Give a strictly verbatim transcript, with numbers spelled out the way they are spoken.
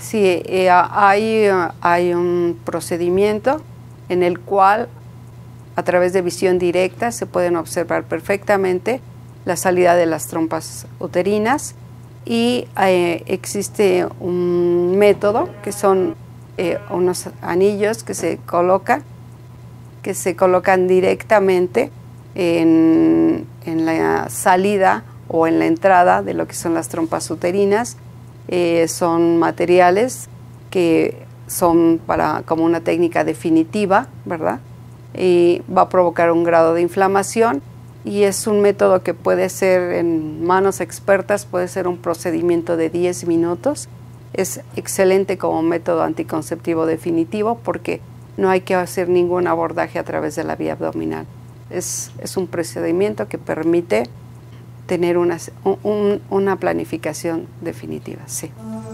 Sí, eh, hay, hay un procedimiento en el cual a través de visión directa se pueden observar perfectamente la salida de las trompas uterinas y eh, existe un método que son eh, unos anillos que se colocan, que se colocan directamente en, en la salida o en la entrada de lo que son las trompas uterinas. Eh, son materiales que son para, como una técnica definitiva, ¿verdad? Y va a provocar un grado de inflamación y es un método que puede ser en manos expertas, puede ser un procedimiento de diez minutos. Es excelente como método anticonceptivo definitivo porque no hay que hacer ningún abordaje a través de la vía abdominal. Es, es un procedimiento que permite tener una, un, una planificación definitiva, sí.